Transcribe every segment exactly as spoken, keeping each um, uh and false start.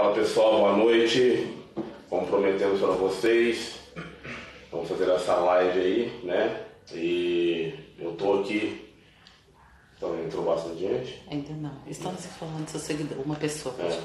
Fala pessoal, boa noite. Como prometemos para vocês, vamos fazer essa live aí, né? E eu tô aqui. Então entrou bastante gente? Ainda não. Estamos falando do seu seguidor, uma pessoa. É.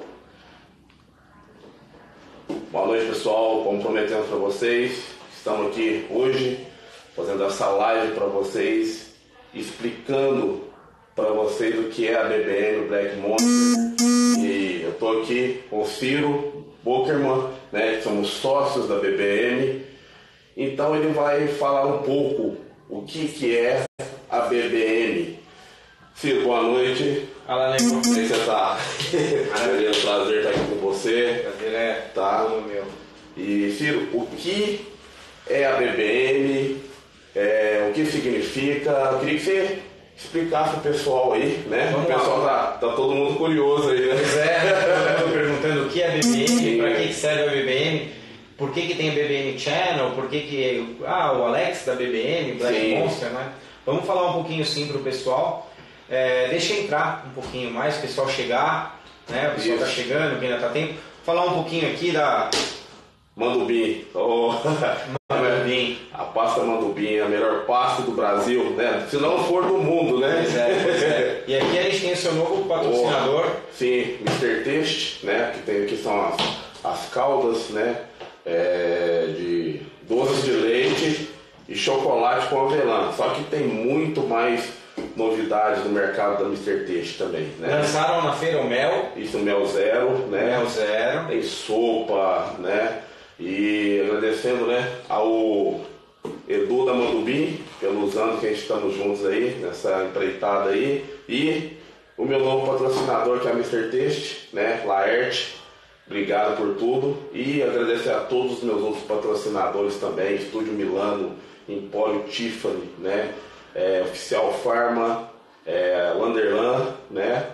Boa noite pessoal, como prometemos para vocês, estamos aqui hoje fazendo essa live para vocês, explicando para vocês o que é a B B M Black Monster. E eu estou aqui com o Ciro Bokerman, né, que somos sócios da B B M. Então ele vai falar um pouco o que, que é a B B M. Ciro, boa noite. Fala, nego. Como você está? É um prazer estar aqui com você. Prazer é tá? todo meu. E Ciro, o que é a B B M? É, o que significa? Eu queria que você explicasse para o pessoal aí, né? Vamos o pessoal lá. tá, tá todo mundo curioso aí, né? Pois é, eu estou perguntando o que é a B B M, para que serve a B B M, por que, que tem a B B M Channel, por que, que ah, o Alex da B B M, Black Sim. Monster, né? Vamos falar um pouquinho sim para o pessoal. É, deixa eu entrar um pouquinho mais, o pessoal chegar, né? O pessoal está chegando, que ainda está tempo. Falar um pouquinho aqui da Mandubim. Oh. Mandubim. A pasta Mandubim é a melhor pasta do Brasil, né? Se não for do mundo, né? Pois é, pois é. E aqui a gente tem o seu novo patrocinador. Oh, sim, mister Taste, né? Que tem aqui são as, as caldas, né? É, de doces de leite e chocolate com avelã. Só que tem muito mais novidades no mercado da mister Taste também, né? Lançaram na feira o mel. Isso, mel zero, né? Mel zero. Tem sopa, né? E agradecendo, né, ao Edu da Mandubim, pelos anos que a gente estamos juntos aí, nessa empreitada aí. E o meu novo patrocinador, que é a mister Taste, né, Laerte. Obrigado por tudo. E agradecer a todos os meus outros patrocinadores também, Estúdio Milano, Empório Tiffany, né? É, Oficial Pharma, é, Landerlan, né?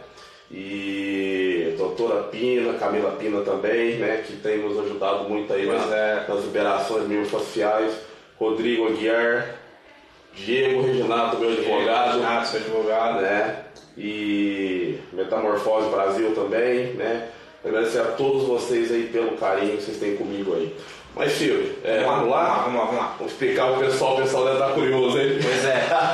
E doutora Pina, Camila Pina também, né? Que tem nos ajudado muito aí na, é. nas liberações miofaciais. Rodrigo Aguiar, Diego Reginato, meu advogado. Reginato, seu advogado. Né? E Metamorfose Brasil também, né? Agradecer a todos vocês aí pelo carinho que vocês têm comigo aí. Mas, Ciro, é, vamos, vamos, lá? lá? Vamos lá, vamos lá. Vamos explicar pro pessoal, o pessoal deve estar curioso, hein? Pois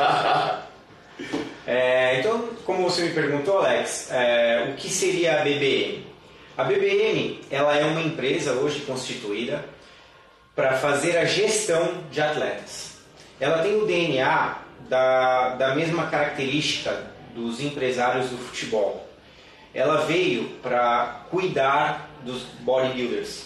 é. é. Então, como você me perguntou, Alex, é, o que seria a B B M? A B B M, ela é uma empresa hoje constituída para fazer a gestão de atletas. Ela tem o D N A da, da mesma característica dos empresários do futebol. Ela veio para cuidar dos bodybuilders,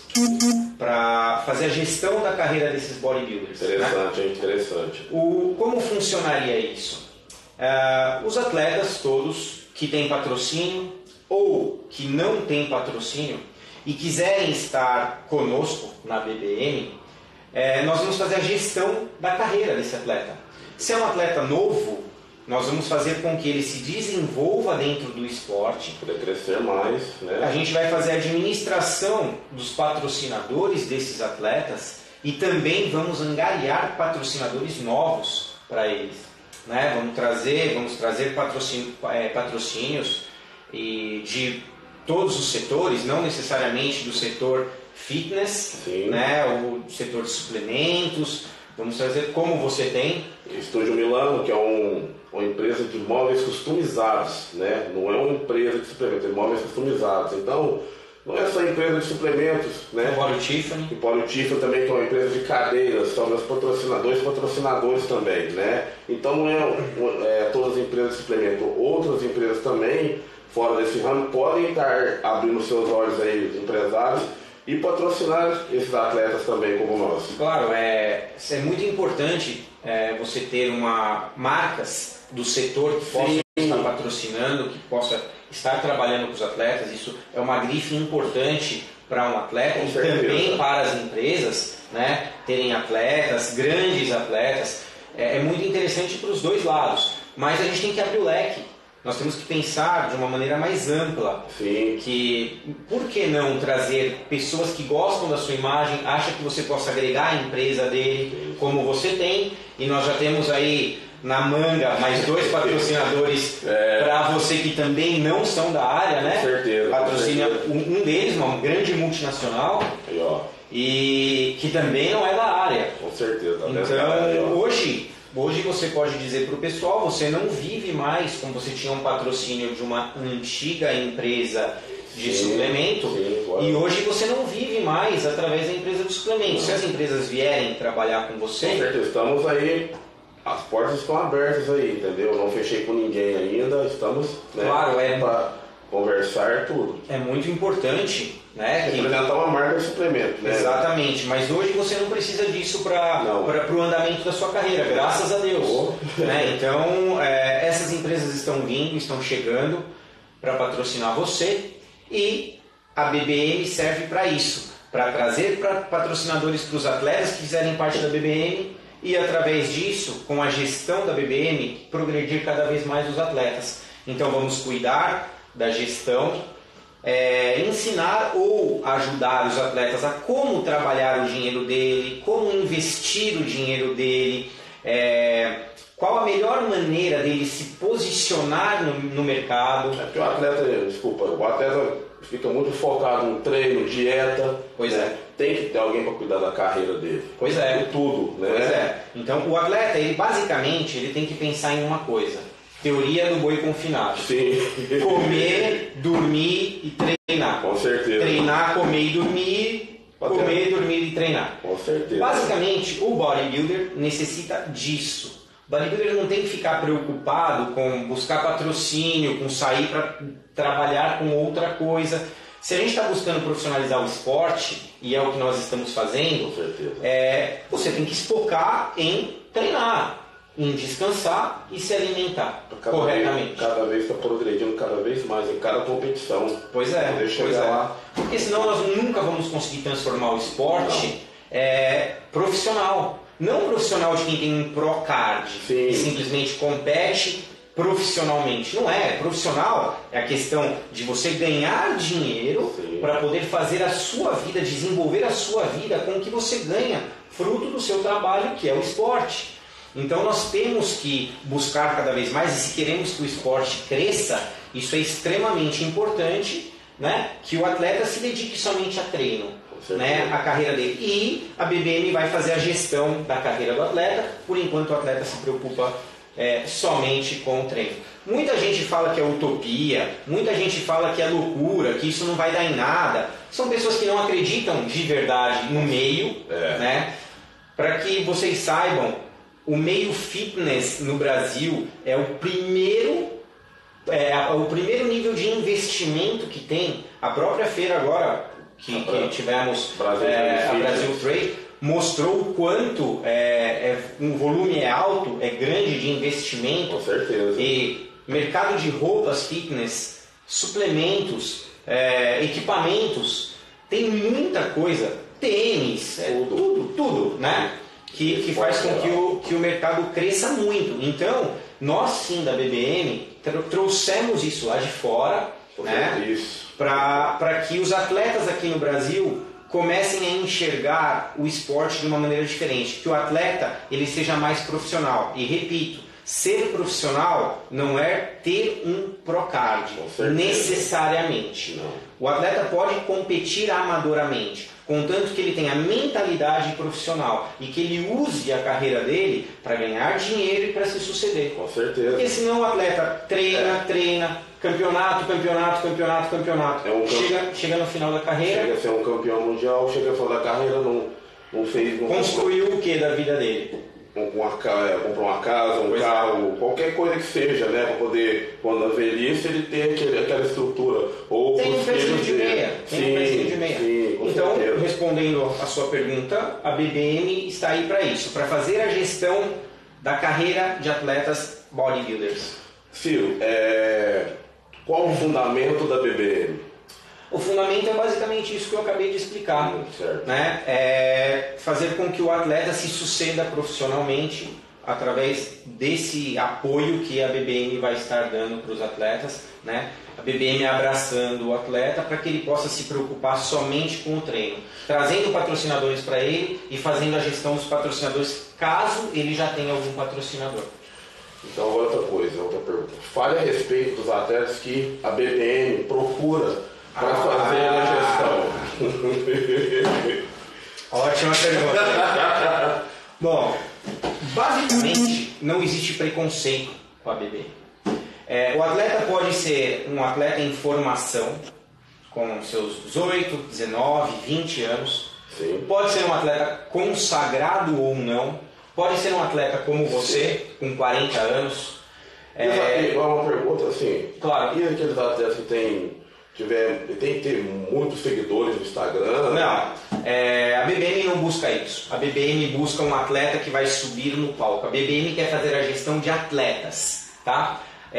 para fazer a gestão da carreira desses bodybuilders. Interessante, né? hein? Interessante. O, como funcionaria isso? Uh, os atletas todos que têm patrocínio ou que não têm patrocínio e quiserem estar conosco na B B M, eh, nós vamos fazer a gestão da carreira desse atleta. Se é um atleta novo, nós vamos fazer com que ele se desenvolva dentro do esporte. Poder crescer mais, né? A gente vai fazer a administração dos patrocinadores desses atletas e também vamos angariar patrocinadores novos para eles, né? Vamos trazer, vamos trazer patrocínio, é, patrocínios e de todos os setores, não necessariamente do setor fitness, Sim. né? Ou do setor de suplementos. Vamos trazer como você tem. Estúdio Milano, que é um, uma empresa de móveis customizados, né? Não é uma empresa de suplementos, é móveis customizados. Então, não é só empresa de suplementos, né? Empório Tiffany. Empório Tiffany também, que é uma empresa de cadeiras, são meus patrocinadores, patrocinadores também, né? Então, não é, é todas as empresas de suplemento, outras empresas também, fora desse ramo, podem estar abrindo seus olhos aí, os empresários, e patrocinar esses atletas também como nós. Claro, é, é muito importante é, você ter uma, marcas do setor que possam estar patrocinando, que possa estar trabalhando com os atletas. Isso é uma grife importante para um atleta com e certeza. Também para as empresas, né, terem atletas, grandes atletas. É, é muito interessante para os dois lados, mas a gente tem que abrir o leque. Nós temos que pensar de uma maneira mais ampla. Sim. Que por que não trazer pessoas que gostam da sua imagem, acham que você possa agregar a empresa dele, como você tem, e nós já temos aí na manga mais dois patrocinadores é. para você que também não são da área, né? Com certeza. Patrocínio patrocina um, um deles, uma grande multinacional, aí, ó. E que também não é da área. Com certeza. Tá então, aí, hoje, hoje você pode dizer para o pessoal, você não vive mais como você tinha um patrocínio de uma antiga empresa de sim, suplemento, sim, e hoje você não vive mais através da empresa de suplemento. Não. Se as empresas vierem trabalhar com você... Com certeza, estamos aí, as portas estão abertas aí, entendeu? Não fechei com ninguém ainda, estamos, né, claro, é, para conversar tudo. É muito importante, né? Representar uma marca de suplemento, né? Exatamente, mas hoje você não precisa disso para o andamento da sua carreira, graças a Deus. Oh. Né? Então, é, essas empresas estão vindo, estão chegando para patrocinar você. E a B B M serve para isso, para trazer pra patrocinadores para os atletas que fizerem parte da B B M e, através disso, com a gestão da B B M, progredir cada vez mais os atletas. Então vamos cuidar da gestão, é, ensinar ou ajudar os atletas a como trabalhar o dinheiro dele, como investir o dinheiro dele, é, qual a melhor maneira dele se posicionar no, no mercado. É porque o atleta, desculpa, o atleta fica muito focado no treino, dieta. Pois né? é. Tem que ter alguém para cuidar da carreira dele. Pois é. De tudo, né? Pois é. Então o atleta, ele basicamente, ele tem que pensar em uma coisa. Teoria do boi confinado. Sim. Comer, dormir e treinar. Com certeza. Treinar, comer e dormir. Pode comer, ter. dormir e treinar. Com certeza. Basicamente, o bodybuilder necessita disso. O bodybuilder não tem que ficar preocupado com buscar patrocínio, com sair para trabalhar com outra coisa. Se a gente está buscando profissionalizar o esporte, e é o que nós estamos fazendo, com certeza. É, você tem que se focar em treinar, em descansar e se alimentar cada corretamente. Vez, cada vez está progredindo cada vez mais em cada competição. Pois é, pois é. Lá. Porque senão nós nunca vamos conseguir transformar o esporte é, profissional. Não profissional de quem tem um Procard e simplesmente compete profissionalmente. Não é. Profissional é a questão de você ganhar dinheiro para poder fazer a sua vida, desenvolver a sua vida com o que você ganha, fruto do seu trabalho, que é o esporte. Então nós temos que buscar cada vez mais, e se queremos que o esporte cresça, isso é extremamente importante, né? Que o atleta se dedique somente a treino, né? A carreira dele. E a B B M vai fazer a gestão da carreira do atleta, por enquanto o atleta se preocupa é, somente com o treino. Muita gente fala que é utopia, muita gente fala que é loucura, que isso não vai dar em nada. São pessoas que não acreditam de verdade no meio, é. né? Para que vocês saibam, o meio fitness no Brasil é o primeiro, é, o primeiro nível de investimento que tem. A própria feira agora, que, que tivemos, Brasil, é, a Brasil Trade, mostrou o quanto é, é, um volume é alto, é grande de investimento. Com certeza. E mercado de roupas fitness, suplementos, é, equipamentos, tem muita coisa. Tênis, é, tudo, tudo, tudo, né? Que, que faz com que o, que o mercado cresça muito. Então, nós sim da B B M trouxemos isso lá de fora, né, para que os atletas aqui no Brasil comecem a enxergar o esporte de uma maneira diferente, que o atleta ele seja mais profissional. E repito, ser profissional não é ter um Procard, necessariamente. Não. O atleta pode competir amadoramente, contanto que ele tenha mentalidade profissional e que ele use a carreira dele para ganhar dinheiro e para se suceder. Com certeza. Porque senão o atleta treina, é. treina, campeonato, campeonato, campeonato, campeonato. É um chega, campe... chega no final da carreira. Chega a ser um campeão mundial, chega no final da carreira, não, não fez. Não construiu o que da vida dele? Uma, comprou uma casa, um pois carro, é. qualquer coisa que seja, né? Para poder, quando na velhice, ele ter aquele, aquela estrutura. Ou tem um preço de meia. Tem sim, um preço de meia. Sim, então, certeza. Respondendo a sua pergunta, a B B M está aí para isso, para fazer a gestão da carreira de atletas bodybuilders. Ciro, é... qual o fundamento da B B M? O fundamento é basicamente isso que eu acabei de explicar, certo. né? É fazer com que o atleta se suceda profissionalmente através desse apoio que a B B M vai estar dando para os atletas, né? A B B M abraçando o atleta para que ele possa se preocupar somente com o treino, trazendo patrocinadores para ele e fazendo a gestão dos patrocinadores, caso ele já tenha algum patrocinador. Então, outra coisa, outra pergunta. Fale a respeito dos atletas que a B B M procura para Ótima pergunta. Bom, basicamente não existe preconceito com a B B M. É, o atleta pode ser um atleta em formação, com seus dezoito, dezenove, vinte anos. Sim. Pode ser um atleta consagrado ou não. Pode ser um atleta como você, com quarenta anos. É... Igual uma pergunta assim. Claro. E aqueles atletas que tem, tiver, tem que ter muitos seguidores no Instagram? Não. É, a B B M não busca isso. A B B M busca um atleta que vai subir no palco. A B B M quer fazer a gestão de atletas, tá?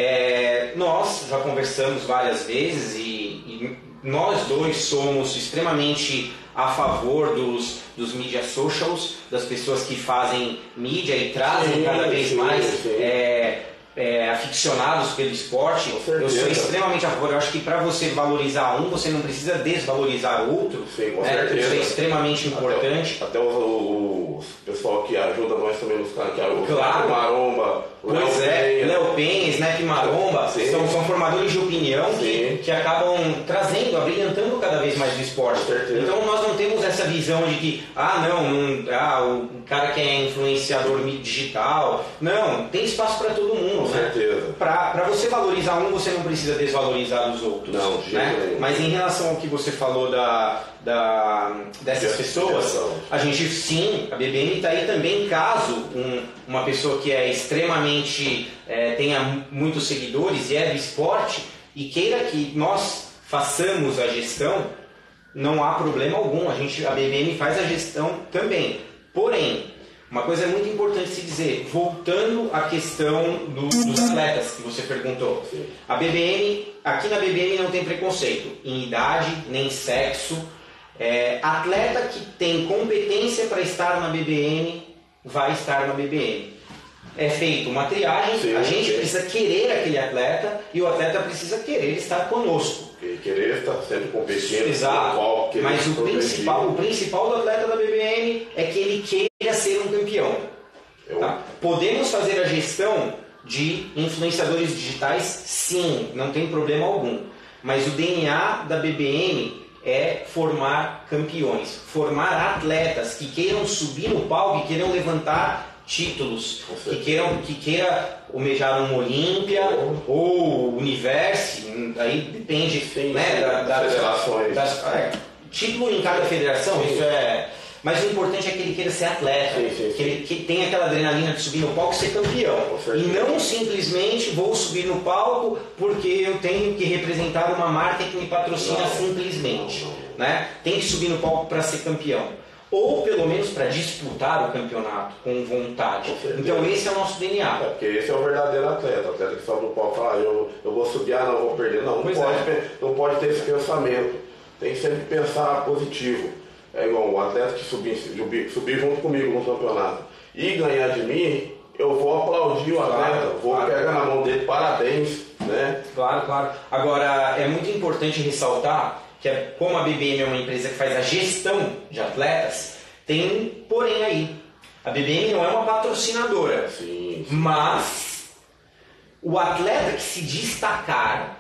É, nós já conversamos várias vezes e, e nós dois somos extremamente a favor dos, dos media socials, das pessoas que fazem mídia e trazem sim, cada vez sim, mais sim. É, é, aficionados pelo esporte. Eu sou extremamente a favor. Eu acho que para você valorizar um, você não precisa desvalorizar o outro. Sim, com né? certeza. Isso é extremamente importante. Até, até o, o, o pessoal que ajuda nós também nos canais, que é o claro. Maromba, o Pois Léo é, Penha. Léo Penha, Snap Maromba, são, são formadores de opinião que, que acabam trazendo, abrilhantando cada vez mais o esporte. Então nós não temos essa visão de que, ah não, não ah, o cara que é influenciador digital. Não, tem espaço para todo mundo. Com né? certeza. Para você valorizar um, você não precisa desvalorizar os outros. Não, de jeito né? nenhum. Mas em relação ao que você falou da, da, dessas pessoas, a gente sim, a B B M está aí também caso um, uma pessoa que é extremamente, é, tenha muitos seguidores e é do esporte e queira que nós façamos a gestão, não há problema algum, a, gente, a B B M faz a gestão também. Porém, uma coisa muito importante se dizer, voltando à questão do, dos atletas que você perguntou. A B B M, aqui na B B M não tem preconceito em idade, nem sexo. É, atleta que tem competência para estar na B B M, vai estar na B B M. É feita uma triagem, sim, a gente sim. precisa querer aquele atleta e o atleta precisa querer estar conosco. E querer estar sempre competindo. Exato. Qual, mas o principal, o principal do atleta da B B M é que ele queira ser um campeão. Eu... Tá? Podemos fazer a gestão de influenciadores digitais? Sim, não tem problema algum. Mas o D N A da B B M é formar campeões, formar atletas que queiram subir no palco, que queiram levantar títulos, que queiram que queira almejar uma Olímpia ou Universo, aí depende sim, né, sim, da, das federações. Das, é, título em cada federação, sim. Isso é. Mas o importante é que ele queira ser atleta, sim, sim, sim. que ele que tenha aquela adrenalina de subir no palco e ser campeão. E não simplesmente vou subir no palco porque eu tenho que representar uma marca que me patrocina não, simplesmente. Não, não. Né? Tem que subir no palco para ser campeão. Ou pelo menos para disputar o campeonato com vontade. Com então esse é o nosso D N A. É, porque esse é o verdadeiro atleta. O atleta que sobe no palco e fala, ah, eu, eu vou subir, ah, não, eu vou perder. Não, não pode, é. não pode ter esse pensamento. Tem que sempre pensar positivo. É igual o atleta que subir, subir, subir junto comigo no campeonato e ganhar de mim, eu vou aplaudir o atleta, claro, vou claro, pegar claro. na mão dele, parabéns. Né? Claro, claro. Agora, é muito importante ressaltar que como a B B M é uma empresa que faz a gestão de atletas, tem um porém aí. A B B M não é uma patrocinadora, sim, sim. Mas o atleta que se destacar,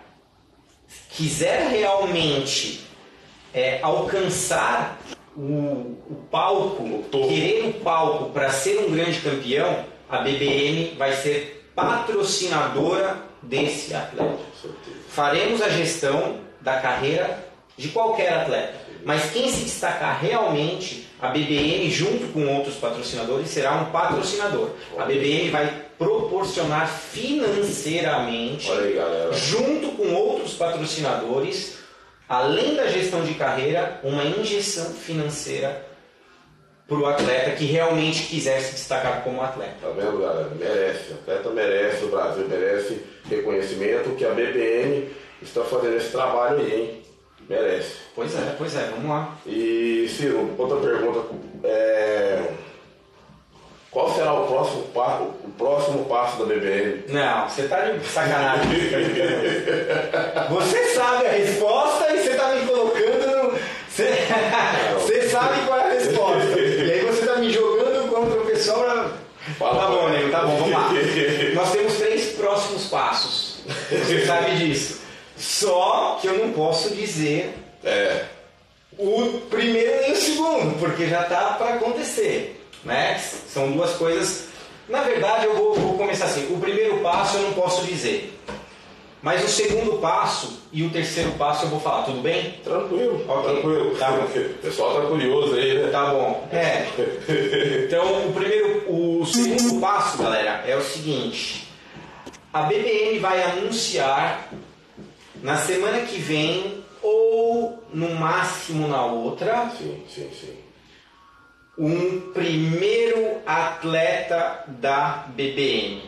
quiser realmente é, alcançar o, o palco, o querer o palco para ser um grande campeão, a B B M vai ser patrocinadora desse atleta. Faremos a gestão da carreira de qualquer atleta, mas quem se destacar realmente, a B B M junto com outros patrocinadores será um patrocinador. A B B M vai proporcionar financeiramente, aí, junto com outros patrocinadores, além da gestão de carreira, uma injeção financeira para o atleta que realmente quiser se destacar como atleta. Tá vendo, galera? Merece. O atleta merece, o Brasil merece reconhecimento que a B B M está fazendo esse trabalho aí, hein? Merece. Pois é, pois é, vamos lá. E, Ciro, outra pergunta. É... Qual será o próximo, passo, o próximo passo da B B M? Não, você tá de sacanagem. Você sabe a resposta e você tá me colocando no... Você... você sabe qual é a resposta. E aí você tá me jogando contra o pessoal pra... Fala, tá bom, nego, tá bom, vamos lá. Nós temos três próximos passos. Você sabe disso. Só que eu não posso dizer é. o primeiro nem o segundo, porque já está para acontecer, né? São duas coisas. Na verdade, eu vou, vou começar assim. O primeiro passo eu não posso dizer, mas o segundo passo e o terceiro passo eu vou falar. Tudo bem? Tranquilo, okay. tranquilo. Tá bom. O pessoal tá curioso aí, né? Tá bom. É. Então, o primeiro, o segundo passo, galera, é o seguinte: a B B M vai anunciar na semana que vem ou no máximo na outra. Sim, sim, sim. Um primeiro atleta da B B M,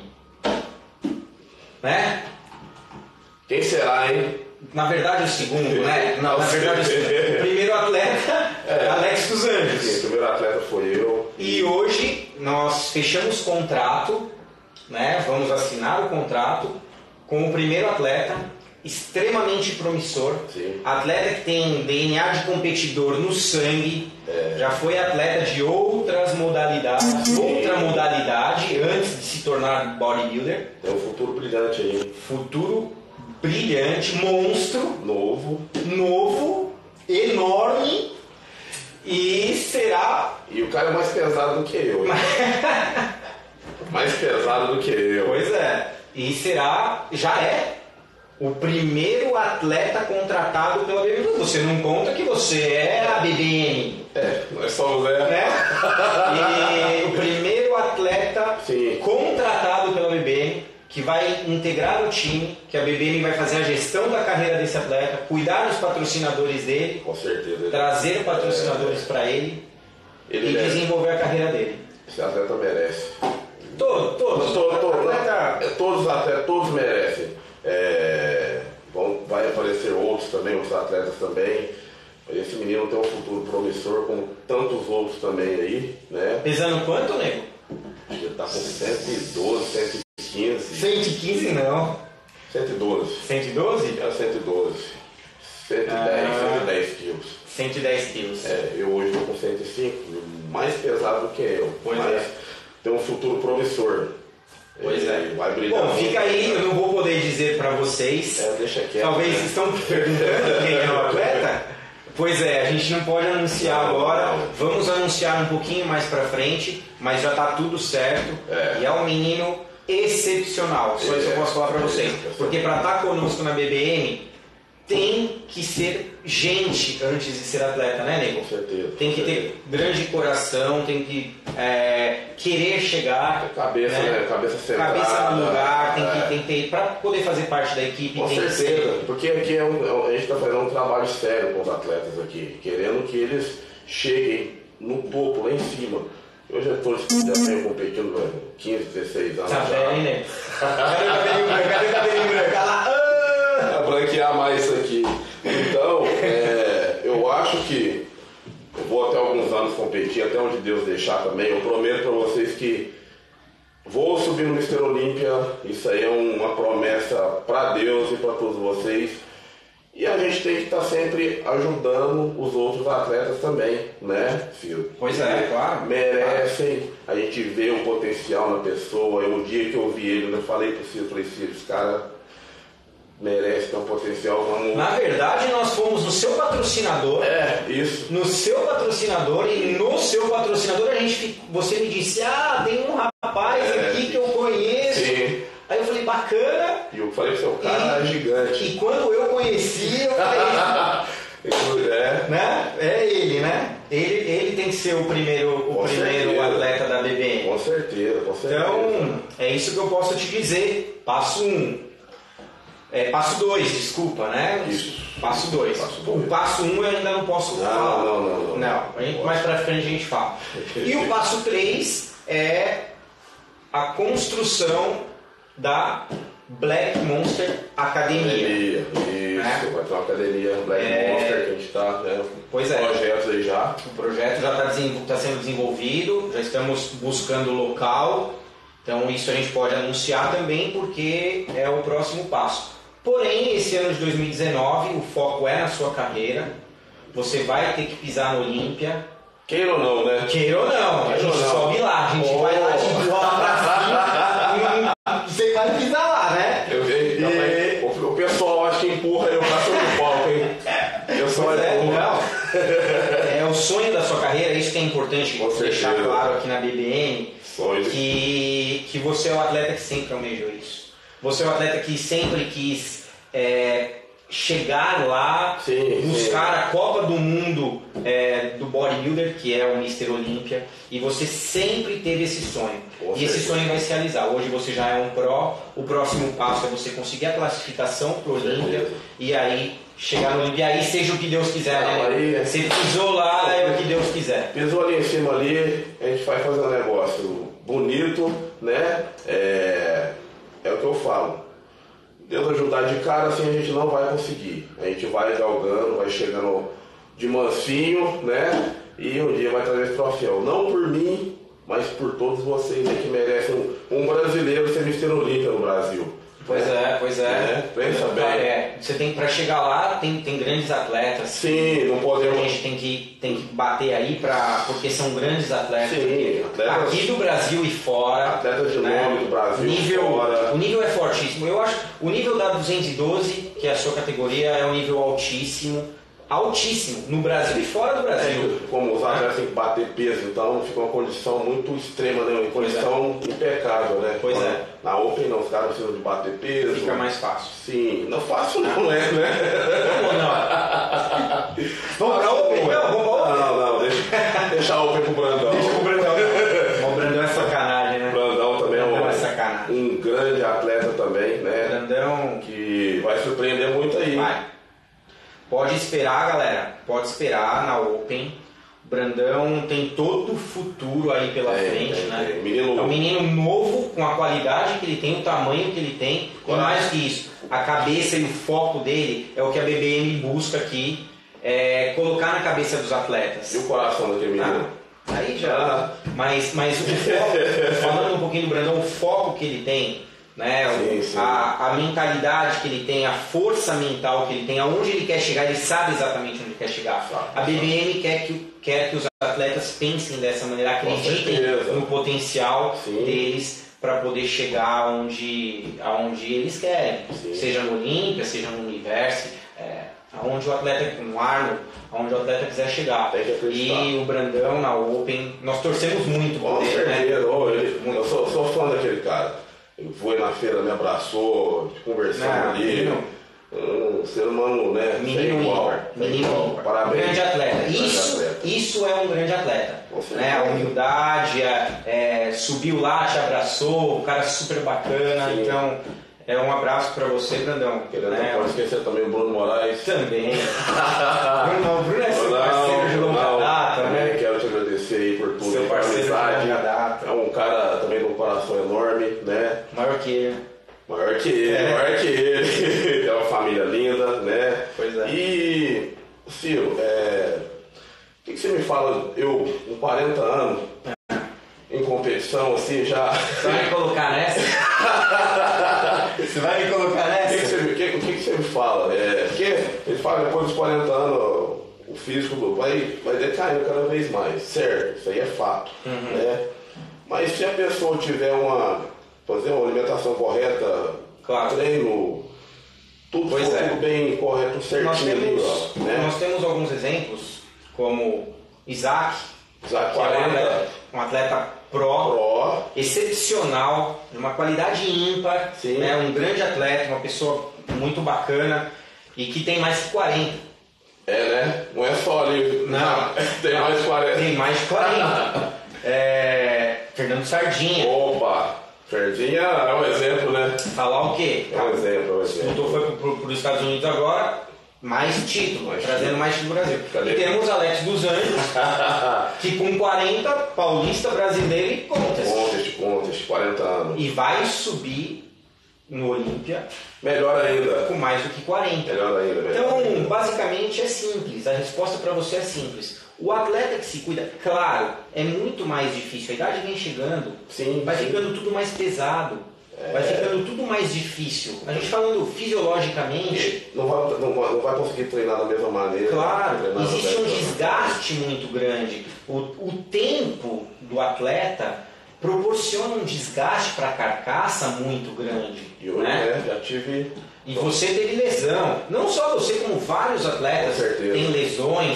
né? Quem será, hein? Na verdade o segundo, né? Não, na verdade o segundo. O primeiro atleta, é. Alex dos Anjos. Sim, o primeiro atleta foi eu. E hoje nós fechamos contrato, né? Vamos assinar o contrato com o primeiro atleta, extremamente promissor. Sim. Atleta que tem D N A de competidor no sangue. É. Já foi atleta de outras modalidades, Sim. outra modalidade antes de se tornar bodybuilder. Tem um futuro brilhante aí. Futuro brilhante, monstro, novo, novo, enorme e será. E o cara é mais pesado do que eu. Mais pesado do que eu. Pois é. E será, já é o primeiro atleta contratado pela B B M. Você não conta que você é a B B M. É, nós somos, é. Né? E o primeiro atleta Sim. contratado pela B B M, que vai integrar o time, que a B B M vai fazer a gestão da carreira desse atleta, cuidar dos patrocinadores dele, com certeza, trazer patrocinadores é, para ele, ele e deve. desenvolver a carreira dele. Esse atleta merece. Todos, todos, todos, todos, atleta... todos os atletas, todos merecem. É, vão, vai aparecer outros também, outros atletas também. Esse menino tem um futuro promissor, como tantos outros também aí, né? Pesando quanto, nego? Acho que ele tá com cento e doze, cento e quinze. cento e quinze não. cento e doze. cento e doze? É cento e doze. cento e dez, ah, cento e dez quilos. cento e dez quilos. É, eu hoje estou com cento e cinco, mais pesado do que eu. Pois mas é. Tem um futuro promissor. Pois ele é. Vai brilhar. Bom, fica aí, eu não vou poder dizer para vocês. É, deixa quieto. Talvez né? estão perguntando quem é o atleta. Pois é, a gente não pode anunciar não, agora. Não. Vamos anunciar um pouquinho mais para frente, mas já está tudo certo. É. E é um menino excepcional. Só é. isso eu posso falar para vocês. Porque para estar conosco na B B M tem que ser gente antes de ser atleta, né, nego? Com certeza. Tem que ter grande coração, tem que é, querer chegar. Cabeça, né? né? Cabeça centrada. Cabeça no lugar, tem, é. que, tem que ter. Para poder fazer parte da equipe, com tem certeza, que ser. Porque aqui é um, a gente está fazendo um trabalho sério com os atletas aqui, querendo que eles cheguem no topo, lá em cima. Eu já estou já tenho competindo há quinze, dezesseis anos. Tá bem, né? Cadê o cabelinho branco? Cadê o cabelinho branco? Lá. Pra branquear mais isso aqui. Então, é, eu acho que eu vou até alguns anos competir, até onde Deus deixar também. Eu prometo para vocês que vou subir no mister Olímpia. Isso aí é uma promessa para Deus e para todos vocês. E a gente tem que estar sempre ajudando os outros atletas também, né, Ciro? Pois é, claro. Merecem, a gente vê o potencial na pessoa. Eu, o dia que eu vi ele, eu falei pro Ciro, falei, Ciro, esse cara merece ter um potencial. Vamos... Na verdade, nós fomos no seu patrocinador. É, isso. No seu patrocinador e no seu patrocinador a gente, você me disse, ah, tem um rapaz é, aqui que eu conheço. Sim. Aí eu falei, bacana. E eu falei, seu cara é gigante. E quando eu conheci, eu falei, é. né? É ele, né? Ele, ele tem que ser o primeiro, o primeiro atleta da B B M. Com certeza, com certeza. Então, é isso que eu posso te dizer. Passo um. É, passo dois, desculpa, né? Isso. Passo dois. O passo um eu ainda não posso não, falar. Não, não, não. Não, não. Mais pra frente a gente fala. E o passo três é a construção da Black Monster Academia. Academia, isso. É. Vai ter uma academia Black é. Monster que a gente está, né? Pois é. Projetos aí já. O projeto já está tá sendo desenvolvido, já estamos buscando local. Então isso a gente pode anunciar também porque é o próximo passo. Porém, esse ano de dois mil e dezenove, o foco é na sua carreira. Você vai ter que pisar no Olímpia. Queira ou não, né? Queira ou não. Queira a gente não. sobe lá, a gente oh. vai lá de bola pra cima. Você vai pisar lá, né? Eu vejo. E... O pessoal acho que empurra eu pra cima do palco, hein? Eu sou é, não. é o sonho da sua carreira, isso que é importante Com deixar certeza. claro aqui na B B M, Sonho. que, que você é o atleta que sempre almejou isso. Você é o atleta que sempre quis é, chegar lá, Sim, buscar sim. a Copa do Mundo é, do bodybuilder, que é o mister Olímpia, e você sempre teve esse sonho. Com e esse certeza. sonho vai se realizar. Hoje você já é um pró, o próximo passo é você conseguir a classificação para o Olímpia, certeza. e aí chegar no Olímpia, e aí seja o que Deus quiser, Não, né? aí- Você pisou lá, é o que Deus quiser. Pisou ali em cima ali, a gente vai fazer um negócio bonito, né? É, é o que eu falo. Deus ajudar de cara, assim a gente não vai conseguir. A gente vai galgando, vai chegando de mansinho, né? E um dia vai trazer esse troféu. Não por mim, mas por todos vocês aí que merecem um, um brasileiro ser mister Olímpia no Brasil. Pois é, pois é. É, pensa bem. É, você tem para chegar lá, tem, tem grandes atletas. Sim, não A podemos. gente tem que, tem que bater aí pra, porque são grandes atletas. Sim, atletas- Aqui do Brasil e fora. Atletas de né? nome do Brasil O nível, fora. o nível é fortíssimo. Eu acho o nível da duzentos e doze, que é a sua categoria, é um nível altíssimo. Altíssimo, no Brasil e fora do Brasil. É, como os atletas têm que bater peso, então fica uma condição muito extrema, né? Uma Pois é. condição impecável, né? Pois é. Na Open não, os caras precisam de bater peso. Fica mais fácil. Sim, não fácil não é, né? Vamos não. Vamos pra Open? Não, vamos pra Open. Não, não, deixa, deixa a Open pro Brandão. Deixa o Brandão. O Brandão é sacanagem, né? O Brandão também é Brandão um, é sacanagem. um grande atleta também, né? Brandão Que vai surpreender muito aí. vai. Pode esperar, galera. Pode esperar na Open. O Brandão tem todo o futuro aí pela Tem, frente, tem, né? tem. Menino- É um menino novo, com a qualidade que ele tem, o tamanho que ele tem. E mais que isso, a cabeça e o foco dele é o que a B B M busca aqui, é colocar na cabeça dos atletas. E o coração daquele menino? Ah, aí já. Ah. Mas, mas o foco, falando um pouquinho do Brandão, o foco que ele tem, né? o- Sim, sim. A, a mentalidade que ele tem, a força mental que ele tem, aonde ele quer chegar, ele sabe exatamente onde ele quer chegar. A B B M quer que, quer que os atletas pensem dessa maneira, acreditem certeza. no potencial Sim. deles para poder chegar onde, aonde eles querem, Sim. seja no Olímpia, seja no Universo, é, aonde o atleta, no Arnold, aonde o atleta quiser chegar. Tem que acreditar. E o Brandão na Open, nós torcemos muito por Com ele, certeza, né? ô, ele- eu sou, sou fã daquele cara. Ele foi na feira, me abraçou, conversando Não, ali. menino. Um ser humano, né? Menino sem igual, ímpar, sem menino igual. ímpar. Parabéns. Grande atleta. Grande Isso, atleta. isso é um grande atleta. Com certeza. Né? A humildade, a- é, subiu lá, te abraçou, o cara super bacana. Sim. Então, é um abraço pra você, Brandão. Querendo, né? não pode esquecer também o Bruno Moraes. Também. Bruno, o Bruno é seu parceiro de longa não, data, também né? quero te agradecer aí por tudo. Seu aí, pela parceiro de amizade. longa data. É um cara também com um coração enorme, né? Maior que ele. Maior que ele, É. maior que ele. É uma família linda, né? Pois é. E, Ciro, é, o que, que você me fala? Eu, com quarenta anos, em competição, assim, já. Você vai me colocar nessa? Você vai me colocar O que, que, nessa? você, me- o que, o que que você me fala? É, porque eles falam que depois dos quarenta anos o físico do- vai, vai decaindo cada vez mais, certo? Isso aí é fato. Uhum. Né? Mas se a pessoa tiver uma. fazer uma alimentação correta, Claro. treino, tudo, Pois for é. tudo bem correto, Nós certinho ali, temos, ó, né? nós temos alguns exemplos, como Isaac, Isaac que é um quarenta, atleta, um atleta pró, Pro, excepcional, de uma qualidade ímpar, Sim. né? Um grande atleta, uma pessoa muito bacana e que tem mais que quarenta. é, né? Não é só ali. Não. Tem mais quarenta. Tem mais de quarenta. É, Fernando Sardinha. Opa! Ferdinha é um exemplo, né? Falar o quê? É um exemplo, é um exemplo. Disputou, foi para os Estados Unidos agora, mais título, Mais trazendo título. mais título do Brasil. Cadê? E temos Alex dos Anjos, que com quarenta, paulista, brasileiro e contas. Contest, contest, quarenta anos. E vai subir no Olímpia Melhor ainda. com mais do que quarenta. Melhor ainda, melhor ainda. Então, basicamente é simples, a resposta para você é simples. O atleta que se cuida, claro, é muito mais difícil, a idade vem chegando, Sim, vai sim. ficando tudo mais pesado, vai ficando tudo mais difícil. A gente falando fisiologicamente, Não vai, não, vai, não vai conseguir treinar da mesma maneira. claro, treinar da existe um mesma- desgaste muito grande. O, o tempo do atleta proporciona um desgaste para a carcaça muito grande. E hoje, né? né, já tive. E você teve lesão. Não só você, como vários atletas Com certeza. têm lesões.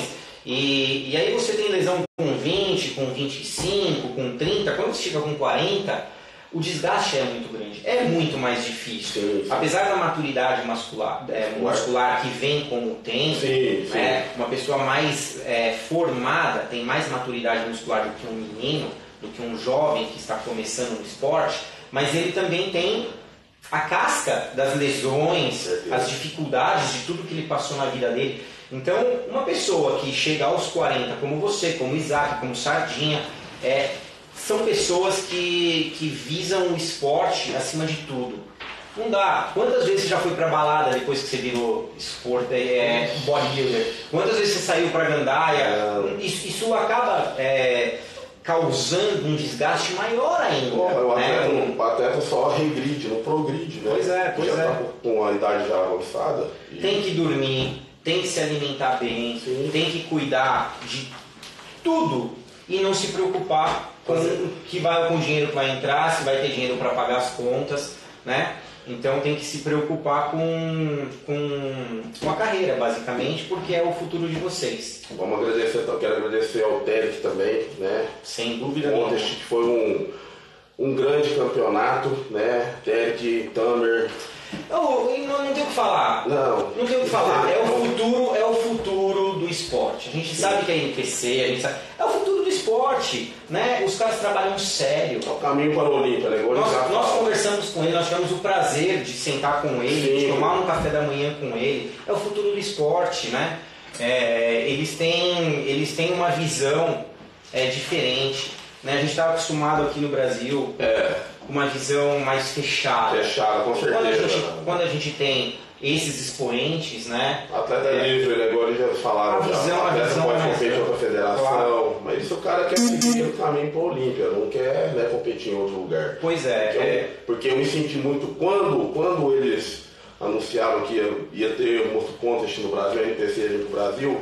E, e aí você tem lesão com vinte, com vinte e cinco, com trinta, quando você chega com quarenta, o desgaste é muito grande, é muito mais difícil. Sim, sim. Apesar da maturidade muscular, é, muscular que vem com o tempo, sim, sim. Né, uma pessoa mais é, formada, tem mais maturidade muscular do que um menino, do que um jovem que está começando no esporte, mas ele também tem a casca das lesões, as dificuldades de tudo que ele passou na vida dele. Então, uma pessoa que chega aos quarenta, como você, como Isaac, como Sardinha, é, são pessoas que, que visam o esporte acima de tudo. Não dá. Quantas vezes você já foi pra balada depois que você virou esporte, é, bodybuilder? Quantas vezes você saiu pra gandaia? Isso, isso acaba é, causando um desgaste maior ainda. Pô, o, né? atleta, o atleta só regride, não progride, né? Pois é, pois já é. Tá com a idade já avançada. E... Tem que dormir, tem que se alimentar bem, Sim. tem que cuidar de tudo e não se preocupar com o que vai, com o dinheiro que vai entrar, se vai ter dinheiro para pagar as contas, né? Então tem que se preocupar com, com, com a carreira, basicamente, porque é o futuro de vocês. Vamos agradecer, eu quero agradecer ao Derek também, né? Sem dúvida nenhuma. Ontem foi um, um grande campeonato, né? Derek, Tamer. Não, não, não tem o que falar. Não. Não tem o que falar. É o futuro, é o futuro do esporte. A gente sabe que é N P C, a gente sabe. É o futuro do esporte, né? Os caras trabalham sério. É o caminho para o Olímpia, né? Nós, nós conversamos com ele, nós tivemos o prazer de sentar com ele, Sim. de tomar um café da manhã com ele. É o futuro do esporte, né? É, eles, têm, eles têm uma visão é, diferente. Né? A gente está acostumado aqui no Brasil é. com uma visão mais fechada. Fechada, com certeza. Quando a gente, quando a gente tem esses expoentes, né? Atleta é, livre, agora eles já falaram. A visão, já. a atleta visão pode é competir em outra federação, claro. Mas se o cara quer seguir o caminho para o Olímpia, não quer né, competir em outro lugar. Pois é. Porque, é... Eu, porque eu me senti muito quando, quando eles anunciaram que ia, ia ter o Most Contest no Brasil, a N P C aqui no Brasil.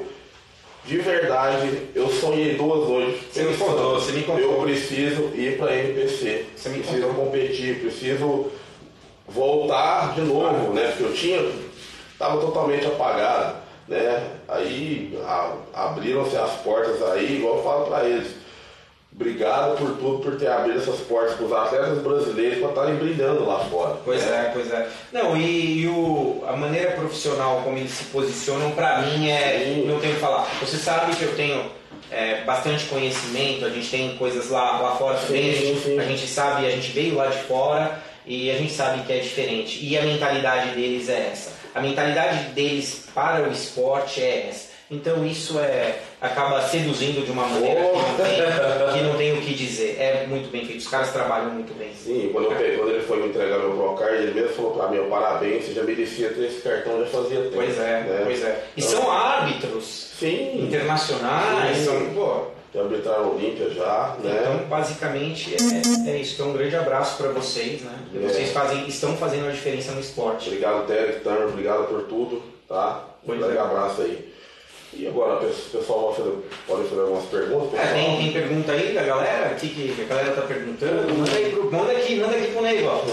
De verdade, eu sonhei duas noites. Você me contou, você me contou. Eu preciso ir para a N P C. Você me preciso contou. competir, preciso voltar de novo, né? Porque eu tinha, estava totalmente apagado, né? Aí a, abriram-se as portas aí, igual eu falo para eles. Obrigado por tudo, por ter abrido essas portas para os atletas brasileiros para estarem brilhando lá fora. Pois né? é, pois é. Não, e, e o, a maneira profissional como eles se posicionam, para mim, é, Sim. não tenho o que falar. Você sabe que eu tenho é, bastante conhecimento, a gente tem coisas lá, lá fora também, Sim, a, gente, sim. a gente sabe, a gente veio lá de fora e a gente sabe que é diferente. E a mentalidade deles é essa. A mentalidade deles para o esporte é essa. Então isso é, acaba seduzindo de uma maneira que não, tem, que não tem o que dizer. É muito bem feito, os caras trabalham muito bem. Sim, quando, eu peguei, quando ele foi me entregar meu Procard, ele mesmo falou pra mim, parabéns, você já merecia ter esse cartão, já fazia tempo. Pois é, né? pois é. E então, são árbitros sim, internacionais, sim. são, pô. Já arbitraram Olímpia já, né? Então, basicamente, é, é isso. Então, um grande abraço para vocês, né? E É. vocês fazem, estão fazendo a diferença no esporte. Obrigado, Derek, Tamer, obrigado por tudo, tá? Um Pois grande é. abraço aí. E agora, o pessoal vai fazer, pode fazer algumas perguntas? É, pessoal? tem, tem pergunta aí da galera? O que, que a galera tá perguntando? Manda aí pro, manda aqui, manda aqui pro Ney, ó.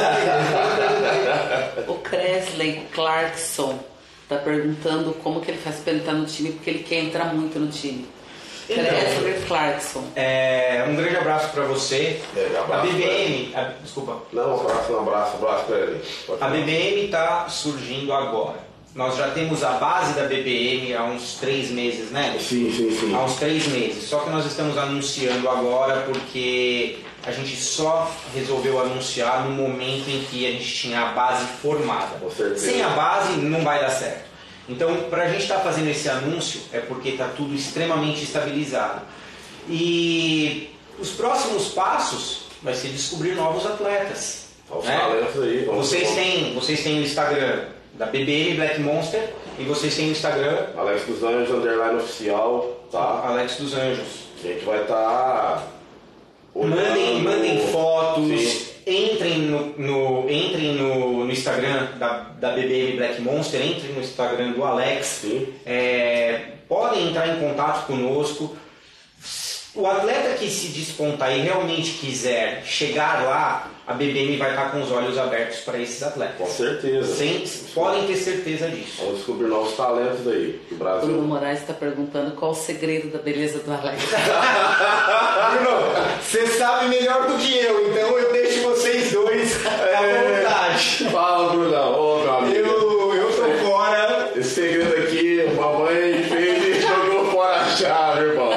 O Cresley Clarkson tá perguntando como que ele faz para ele estar no time, porque ele quer entrar muito no time. Então, Cresley Clarkson. É, um grande abraço para você. É, abraço, a B B M, a, desculpa. Não, um abraço, um abraço, um abraço pra ele. Pode A falar. B B M está surgindo agora. Nós já temos a base da B B M há uns três meses, né? Sim, sim, sim. Há uns três meses. Só que nós estamos anunciando agora porque a gente só resolveu anunciar no momento em que a gente tinha a base formada. Com certeza. Sem a base não vai dar certo. Então, para a gente estar fazendo esse anúncio é porque está tudo extremamente estabilizado. E os próximos passos vai ser descobrir novos atletas. Os né? talentos aí, vamos Vocês vamos. têm, vocês têm o Instagram da B B M Black Monster e vocês têm o Instagram Alex dos Anjos, underline oficial, tá? Alex dos Anjos. A gente vai estar. Tá Mandem, mandem fotos, Sim. entrem, no, no, entrem no, no Instagram da, da B B M Black Monster, entrem no Instagram do Alex. Sim. É, podem entrar em contato conosco. O atleta que se despontar e realmente quiser chegar lá, a B B M vai estar com os olhos abertos para esses atletas. Com certeza. Sem, podem ter certeza disso. Vamos descobrir novos talentos aí do Brasil. Bruno Moraes está perguntando qual o segredo da beleza do Alex. Bruno, você sabe melhor do que eu, então eu deixo vocês dois à vontade. Fala, Brunão. Ô, meu amigo. Eu, eu tô fora. Esse segredo aqui, mamãe fez e jogou fora a chave, irmão.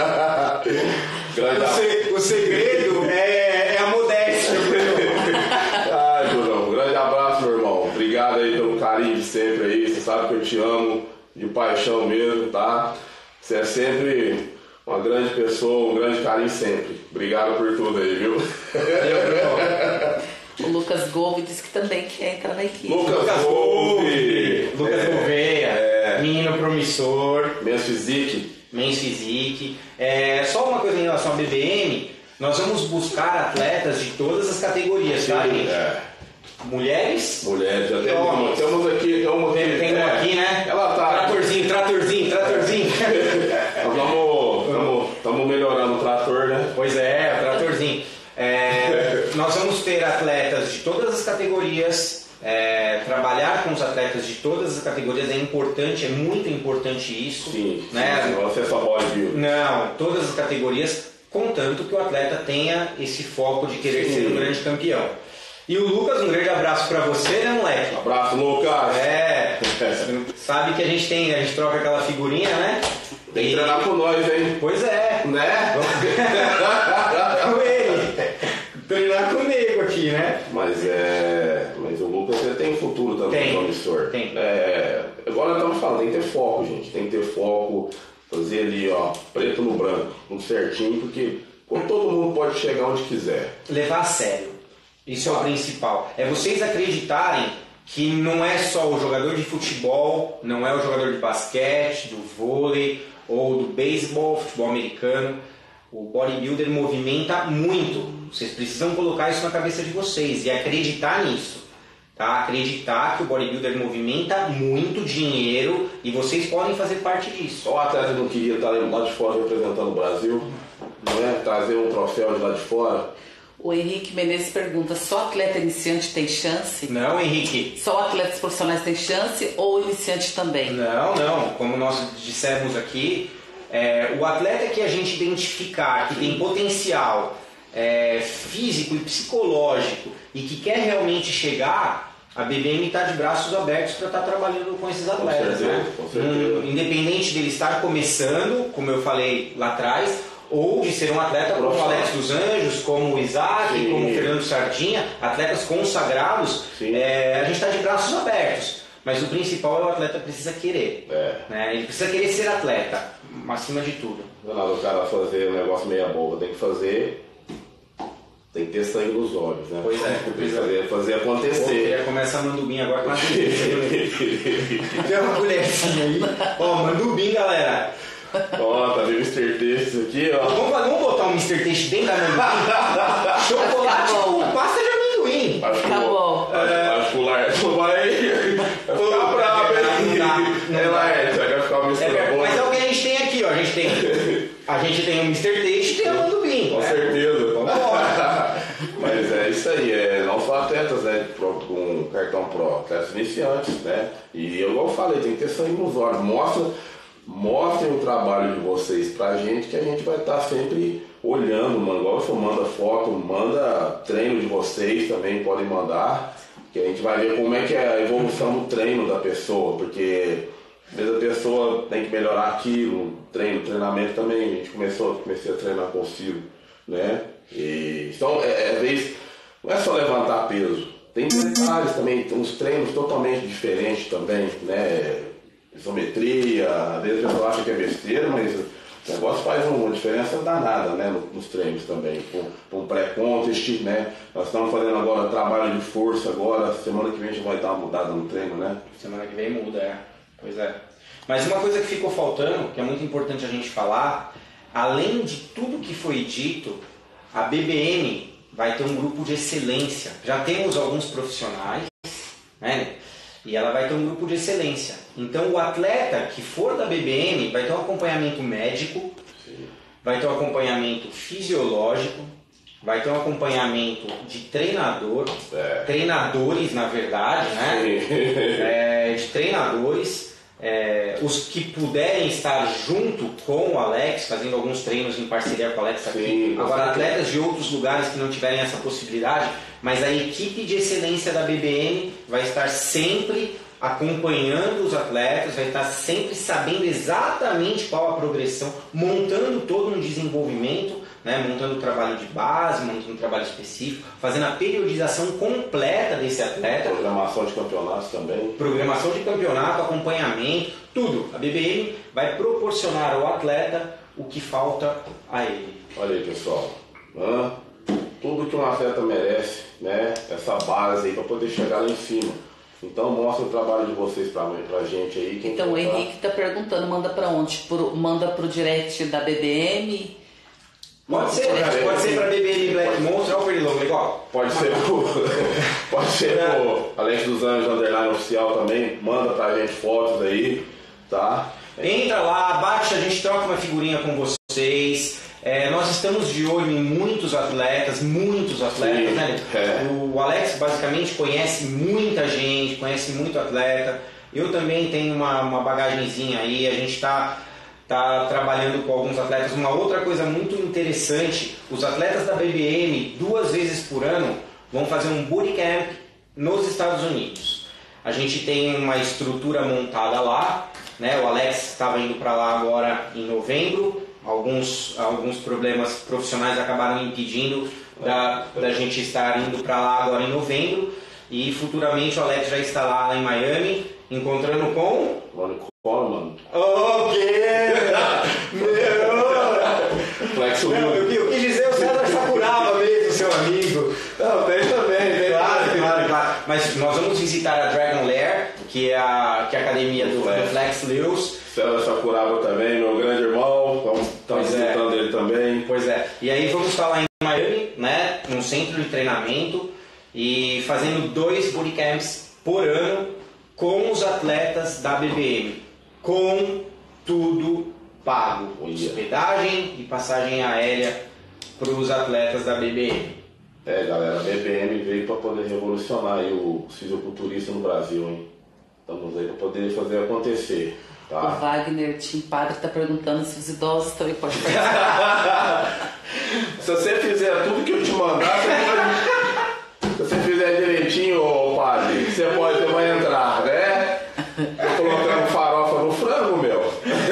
O, se, o segredo é, é a modéstia, Bruno. Ai, Brunão, um grande abraço, meu irmão. Obrigado aí pelo carinho de sempre aí. Você sabe que eu te amo de paixão mesmo, tá? Você é sempre uma grande pessoa, um grande carinho sempre. Obrigado por tudo aí, viu? O Lucas Golve disse que também quer entrar na equipe. Lucas, Lucas Golve, Lucas é, Gouveia, é. menino promissor, Men's Physique. Men's Physique. É, só uma coisa em relação à B B M, nós vamos buscar atletas de todas as categorias, tá, gente? É. Mulheres? Mulheres, já Homens. temos, temos aqui, temos aqui. Tem, tem um é, aqui, né? Ela tá. Tratorzinho, tratorzinho, tratorzinho. Nós estamos melhorando o trator, né? Pois é, o tratorzinho. É, nós vamos ter atletas de todas as categorias. É, trabalhar com os atletas de todas as categorias é importante, é muito importante isso. Sim, né? sim, você só pode vir. Não, todas as categorias, contanto que o atleta tenha esse foco de querer Sim. ser um grande campeão. E o Lucas, um grande abraço pra você, né, moleque? Abraço, Lucas. É, sabe que a gente tem, a gente troca aquela figurinha, né? Tem que treinar com nós, hein? Pois é. Né? Com ele. Treinar comigo aqui, né? Mas é. Mas o Lucas ele tem futuro também Tem, promissor. tem. É, agora estamos falando, tem que ter foco, gente. Tem que ter foco, fazer ali, ó, preto no branco, tudo certinho, porque todo mundo pode chegar onde quiser. Levar a sério. Isso é o principal. É vocês acreditarem que não é só o jogador de futebol, não é o jogador de basquete, do vôlei ou do beisebol, futebol americano. O bodybuilder movimenta muito. Vocês precisam colocar isso na cabeça de vocês e acreditar nisso. Tá? Acreditar que o bodybuilder movimenta muito dinheiro e vocês podem fazer parte disso. Só o atleta não queria estar lá de fora representando o Brasil, não é? Trazer um troféu de lá de fora. O Henrique Menezes pergunta, só atleta iniciante tem chance? Não, Henrique. Só atletas profissionais têm chance ou iniciante também? Não, não. Como nós dissemos aqui, é, o atleta que a gente identificar que tem potencial é, físico e psicológico e que quer realmente chegar, a B B M está de braços abertos para estar trabalhando com esses atletas. Com certeza, né? com certeza. Um, independente dele estar começando, como eu falei lá atrás, ou de ser um atleta como o Alex dos Anjos, como o Isaac, Sim. como o Fernando Sardinha, atletas consagrados, é, a gente está de braços abertos. Mas o principal é o atleta precisa querer. É. Né? Ele precisa querer ser atleta, acima de tudo. Não é nada o cara fazer um negócio meia boca, tem que fazer. Tem que ter sangue nos olhos, né? Pois é. Tem que fazer, fazer Pô, acontecer. já começa a mandubinha agora com a Tem uma colherzinha aí. Ó, mandubim, galera. Ó, tá vendo o mister Taste aqui, ó. Vamos, vamos botar um mister Taste dentro da mandubim? Chocolate com pasta de amendoim. Tá bom. Acho que o Laércio vai ficar bravo, hein? É, Laércio, vai ficar uma mistura É, boa. mas é o que a gente tem aqui, ó. A gente tem, a gente tem o mister Taste e tem a mandubim. Com né? certeza. Vambora. Mas é isso aí, é, não só atletas, né, pro, com cartão pro, atletas iniciantes, né? E eu, igual eu falei, tem que ter sangue nos olhos. Mostra, mostrem o trabalho de vocês pra gente, que a gente vai estar sempre olhando, mano. Igual você manda foto, manda treino de vocês também, podem mandar, que a gente vai ver como é que é a evolução do treino da pessoa, porque às vezes a pessoa tem que melhorar aquilo, treino, treinamento também. A gente começou, comecei a treinar com o Ciro, né? E, então, é, é vez, não é só levantar peso, tem detalhes também, tem uns treinos totalmente diferentes também, né? Isometria, às vezes a pessoa acha que é besteira, mas o negócio faz uma diferença danada, né? Nos treinos também, com um pré-contest, né? Nós estamos fazendo agora trabalho de força agora, semana que vem a gente vai dar uma mudada no treino, né? Semana que vem muda, é. Pois é. Mas uma coisa que ficou faltando, que é muito importante a gente falar, além de tudo que foi dito, a B B M vai ter um grupo de excelência. Já temos alguns profissionais, né? E ela vai ter um grupo de excelência. Então o atleta que for da B B M vai ter um acompanhamento médico, vai ter um acompanhamento fisiológico, vai ter um acompanhamento de treinador, É. treinadores na verdade, né? É, de treinadores, é, os que puderem estar junto com o Alex, fazendo alguns treinos em parceria com o Alex aqui. Sim, Agora, sim. atletas de outros lugares que não tiverem essa possibilidade, mas a equipe de excelência da B B M vai estar sempre acompanhando os atletas, vai estar sempre sabendo exatamente qual a progressão, montando todo um desenvolvimento, né, montando o trabalho de base, montando um trabalho específico, fazendo a periodização completa desse atleta. Programação de campeonatos também. Programação de campeonato, acompanhamento, tudo. A B B M vai proporcionar ao atleta o que falta a ele. Olha aí, pessoal. Hã? Tudo que um atleta merece, né? Essa base aí para poder chegar lá em cima. Então mostra o trabalho de vocês pra, pra gente aí. Quem Então o quer Henrique tá perguntando, manda pra onde? Pro, manda pro direct da B B M? Pode ser, né? Pode ser para B B M Black Monster ou Pernilongo, igual. Pode ser pro, pode ser pro Alex dos Anjos Underline Oficial também. Manda pra gente fotos aí, tá? Entra lá, baixa, a gente troca uma figurinha com vocês. É, nós estamos de olho em muitos atletas, muitos atletas, Sim, né? é. O Alex basicamente conhece muita gente, conhece muito atleta. Eu também tenho uma, uma bagagenzinha aí, a gente está tá trabalhando com alguns atletas. Uma outra coisa muito interessante, os atletas da B B M, duas vezes por ano, vão fazer um bootcamp nos Estados Unidos. A gente tem uma estrutura montada lá, né? O Alex estava indo para lá agora em novembro. Alguns, alguns problemas profissionais acabaram impedindo da, da gente estar indo para lá agora em novembro. E futuramente o Alex já está lá em Miami, encontrando com... Ronnie Coleman. O quê? Meu! Flex Não, eu, eu quis dizer o César Sakuraba mesmo, seu amigo. Não, tem também, tem. Claro, claro, claro. Mas nós vamos visitar a Dragon Lair, que é a, que é a academia do, do Flex Lewis. César Sakuraba também, meu grande irmão. Estamos Pois é. visitando ele também. Pois é. E aí vamos estar lá em Miami, né, num centro de treinamento e fazendo dois bootcamps por ano com os atletas da B B M, com tudo pago, Olha. hospedagem e passagem aérea para os atletas da B B M. É, galera, a B B M veio para poder revolucionar aí o fisiculturista no Brasil, hein? Estamos aí para poder fazer acontecer. O Tá? Wagner Tim Padre tá perguntando se os idosos também podem participar. Se você fizer tudo que eu te mandar, você pode... se você fizer direitinho, ô padre, você pode, você vai entrar, né? Tô colocando farofa no frango, meu.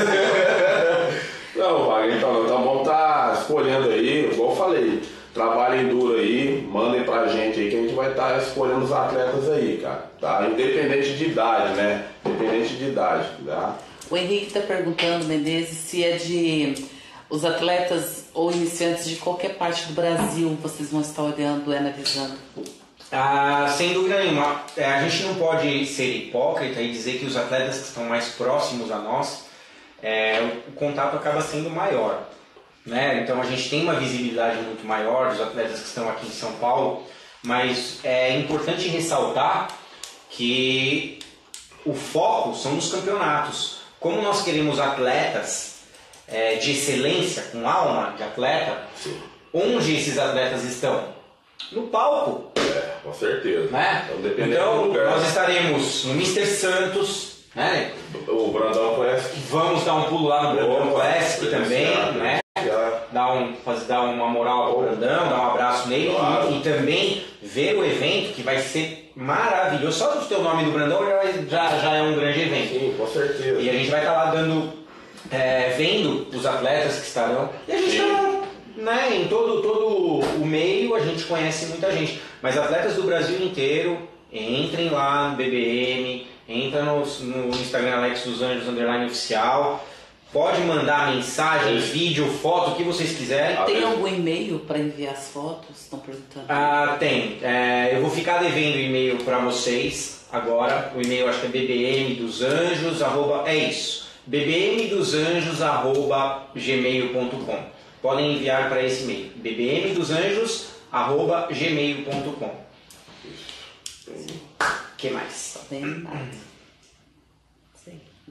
Não, Wagner, então, então vamos estar escolhendo aí, igual eu falei, trabalhem duro aí, mandem pra gente aí que a gente vai estar escolhendo os atletas aí, cara, tá? Independente de idade, né? Independente de idade, tá? O Henrique está perguntando, Menezes, se é de os atletas ou iniciantes de qualquer parte do Brasil vocês vão estar olhando e analisando. Ah, sem dúvida nenhuma. É, a gente não pode ser hipócrita e dizer que os atletas que estão mais próximos a nós, é, o, o contato acaba sendo maior, né? Então a gente tem uma visibilidade muito maior dos atletas que estão aqui em São Paulo, mas é importante ressaltar que o foco são nos campeonatos. Como nós queremos atletas é, de excelência, com alma de atleta, Sim. onde esses atletas estão? No palco. É, com certeza. Né? Então, dependendo Então, do lugar. nós estaremos no mister Santos, né? O Brandão Classic. Vamos dar um pulo lá no Brandão Boa, Classic também, diferenciado, né? diferenciado. Dar, um, fazer, dar uma moral ao Brandão, dar um abraço nele Claro. e, e também ver o evento que vai ser maravilhoso. Só de ter o nome do Brandão já, vai- já, já é um grande evento. Sim, com certeza. E a gente vai estar lá dando, é, vendo os atletas que estarão. E a gente Sim. está, né, em todo, todo o meio, a gente conhece muita gente. Mas atletas do Brasil inteiro, entrem lá no B B M, entra no, no Instagram Alex dos Anjos Underline Oficial. Pode mandar mensagem, Sim. vídeo, foto, o que vocês quiserem. Ah, Tem é. algum e-mail para enviar as fotos? Estão perguntando. Ah, tem. É, eu vou ficar devendo o e-mail para vocês agora. O e-mail acho que é bbmdosanjos, arroba, é isso, bbmdosanjos, arroba gmail ponto com. Podem enviar para esse e-mail, bbmdosanjos, arroba gmail ponto com. O que mais? Bem nada. Sei.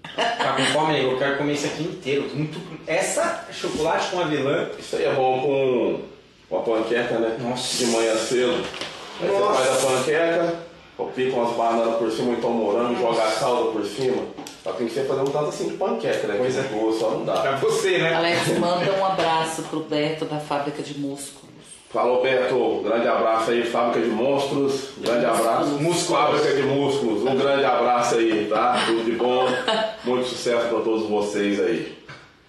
Tá com fome, nego? Eu quero comer isso aqui inteiro. Muito... Essa chocolate com avelã. Isso aí é bom com uma panqueca, né? Nossa. De manhã cedo. Aí Nossa. você faz a panqueca, pica umas bananas por cima, então morango, joga a calda por cima. Só tem que ser fazer um tanto assim de panqueca, né? Pois é. Boa, só não dá. Pra você, né? Alex, manda um abraço pro Beto da Fábrica de Músculos. Falou, Beto. Grande abraço aí, Fábrica de Monstros. Grande abraço. Músculos. Fábrica de Músculos. Um grande abraço aí, tá? Tudo de bom. Muito sucesso pra todos vocês aí.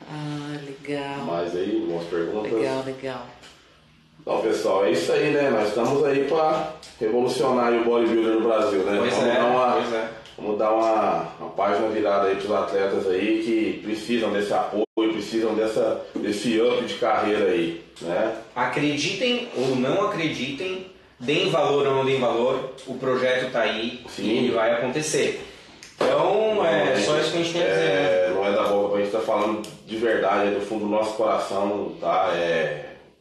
Ah, legal. Mais aí, umas perguntas. Legal, legal. Então, pessoal, é isso aí, né? Nós estamos aí para revolucionar o bodybuilder no Brasil, né? Pois vamos é, dar uma, pois é. Vamos dar uma, uma página virada aí para os atletas aí que precisam desse apoio, precisam dessa, desse up de carreira aí, né? Acreditem ou não acreditem, deem valor ou não deem valor, o projeto tá aí. Sim. E vai acontecer. Então, é Não, só isso que a gente tem a dizer, né? é, não é da boca pra gente estar falando de verdade, é do fundo do nosso coração, tá? É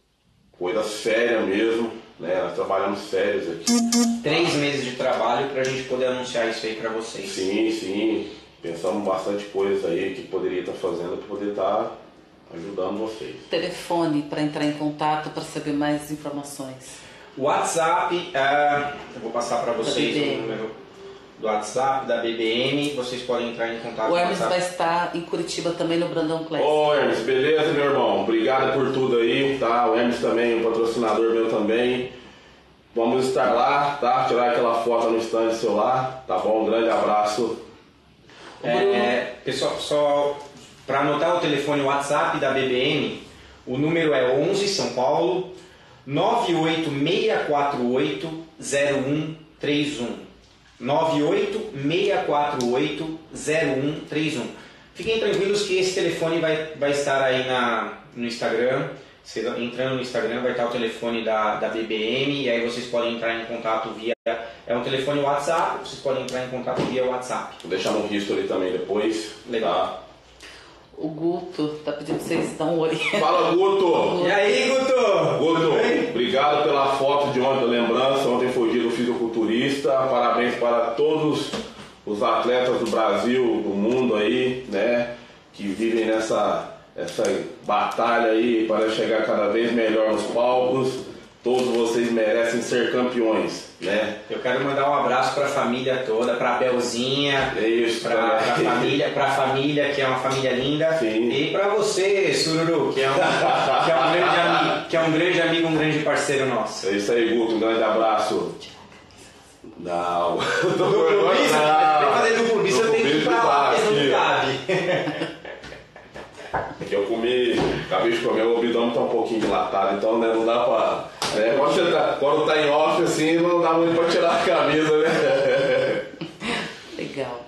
coisa séria mesmo, né? Nós trabalhamos sérios aqui. Três meses de trabalho pra gente poder anunciar isso aí pra vocês. Sim, sim. Pensamos bastante coisas aí que poderia estar fazendo para poder estar ajudando vocês. Telefone para entrar em contato para saber mais informações. WhatsApp, ah, eu vou passar para vocês B B o M. número do WhatsApp, da B B M, vocês podem entrar em contato O com o Hermes vai WhatsApp. estar em Curitiba também no Brandão Classic. Ô Hermes, beleza, meu irmão? Obrigado por tudo aí, tá? O Hermes também, um patrocinador meu também. Vamos estar lá, tá? Tirar aquela foto no stand seu lá, tá bom? Um grande abraço. É, é, pessoal, só para anotar o telefone WhatsApp da B B M, o número é onze São Paulo nove oito seis quatro oito zero um três um. nove oito seis quatro oito zero um três um. Fiquem tranquilos que esse telefone vai, vai estar aí na, no Instagram. Você entrando no Instagram vai estar o telefone da, da B B M e aí vocês podem entrar em contato via... É um telefone WhatsApp, vocês podem entrar em contato via WhatsApp. Vou deixar no history também depois. Legal. Tá? O Guto tá pedindo pra vocês dar um oi. Fala, Guto! E aí, Guto? Guto, obrigado pela foto de ontem, da lembrança. Ontem foi o dia do fisiculturista. Parabéns para todos os atletas do Brasil, do mundo aí, né? Que vivem nessa essa batalha aí para chegar cada vez melhor nos palcos. Todos vocês merecem ser campeões, né? Eu quero mandar um abraço para a família toda, para a Belzinha, É isso, para a cara. família, para a família que é uma família linda, Sim. e para você, Sururu, que é, um, que, é um grande amigo, que é um grande amigo, um grande parceiro nosso. É isso aí, Guto. Um grande abraço. Não. Duplo bis, tem que fazer duplo bis, eu tenho que ir pra lá, porque não aqui. cabe. É que eu comi, acabei de comer, o abdômen tá um pouquinho dilatado, então né, não dá pra. Né, quando, você tá, quando tá em off assim, não dá muito pra tirar a camisa, né? Legal.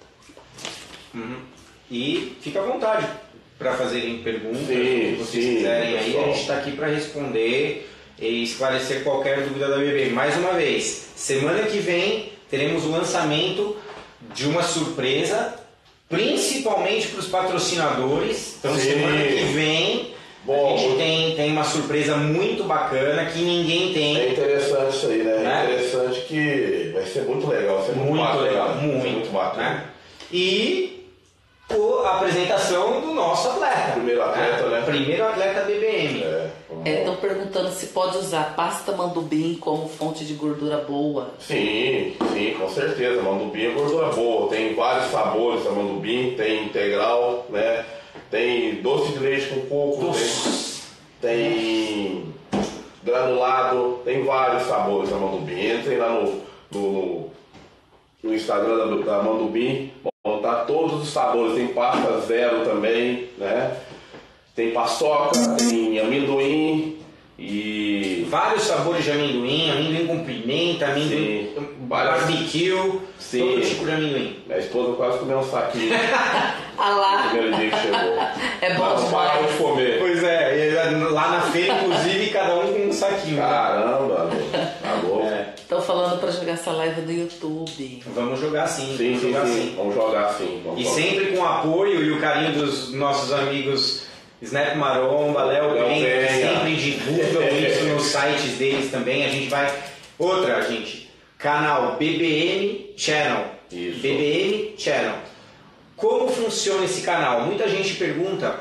Uhum. E fica à vontade para fazerem perguntas, Sim, se vocês sim, quiserem aí, pessoal. a gente está aqui para responder e esclarecer qualquer dúvida da B B. Mais uma vez, semana que vem teremos o lançamento de uma surpresa, principalmente para os patrocinadores. Então, Sim. semana que vem Bom, a gente tem, tem uma surpresa muito bacana que ninguém tem. É interessante isso aí, né? É Né? interessante que vai ser muito legal, vai ser muito, Muito bacana, legal, vai ser muito, muito bacana. né? E o- a apresentação do nosso atleta. Primeiro atleta, né? Primeiro atleta B B M. É, vamos lá. Estão perguntando se pode usar pasta mandubim como fonte de gordura boa. Sim, sim, com certeza. Mandubim é gordura boa. Tem vários sabores a mandubim, tem integral, né? Tem doce de leite com coco, tem, tem granulado, tem vários sabores a mandubim. Entrem lá no, no, no Instagram da, da Mandubim, vão estar todos os sabores. Tem pasta zero também, né? Tem paçoca, tem amendoim e Vários sabores de amendoim, amendoim com pimenta, amendoim Sim. barbecue, Sim. todo tipo de amendoim. minha esposa quase comeu um saquinho Ah no lá, primeiro dia que chegou. é bom Não parava demais. de comer. Pois é, e lá na feira, inclusive, cada um com um saquinho. né? Caramba, meu. Tá louco. É, Estão falando para jogar essa live no YouTube. vamos jogar sim, Sim, vamos sim, jogar sim. sim. Vamos jogar sim. Vamos E jogar. sempre com o apoio e o carinho dos nossos amigos Snap Maromba, Léo Léo Penha, que Penha. sempre divulgam isso nos sites deles também. A gente vai. Outra, gente, canal B B M Channel. Isso. B B M Channel. como funciona esse canal? Muita gente pergunta